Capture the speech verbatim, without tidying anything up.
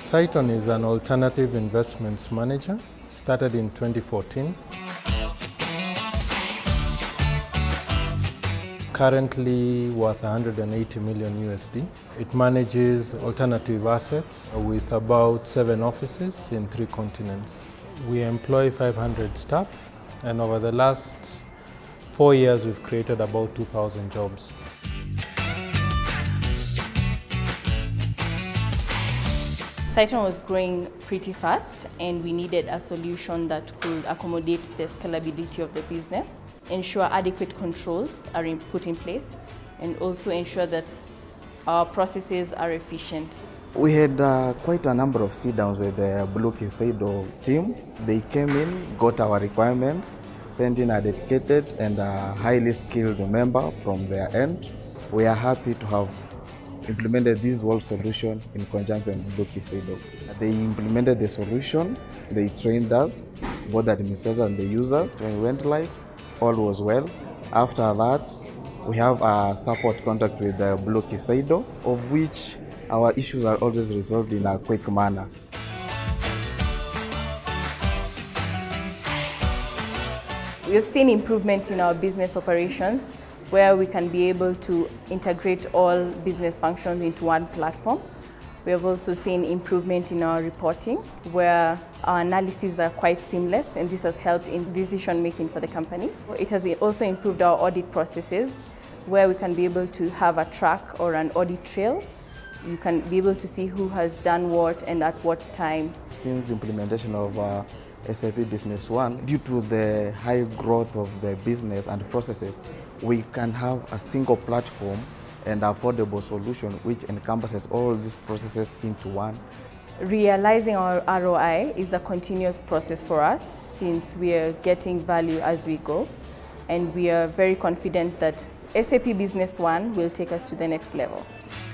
Cytonn is an alternative investments manager, started in twenty fourteen. Currently worth one hundred eighty million U S D. It manages alternative assets with about seven offices in three continents. We employ five hundred staff, and over the last four years we've created about two thousand jobs. Cytonn was growing pretty fast, and we needed a solution that could accommodate the scalability of the business, ensure adequate controls are in, put in place, and also ensure that our processes are efficient. We had uh, quite a number of sit-downs with the Blue Kiseido team. They came in, got our requirements, sent in a dedicated and a highly skilled member from their end. We are happy to have implemented this whole solution in conjunction with Blue Kiseido. They implemented the solution, they trained us, both the administrators and the users. When we went live, all was well. After that, we have a support contact with the Blue Kiseido, of which our issues are always resolved in a quick manner. We have seen improvement in our business operations, where we can be able to integrate all business functions into one platform. We have also seen improvement in our reporting, where our analyses are quite seamless, and this has helped in decision making for the company. It has also improved our audit processes, where we can be able to have a track or an audit trail. You can be able to see who has done what and at what time. Since implementation of uh, S A P Business One, due to the high growth of the business and processes, we can have a single platform and affordable solution which encompasses all these processes into one. Realizing our R O I is a continuous process for us, since we are getting value as we go, and we are very confident that S A P Business One will take us to the next level.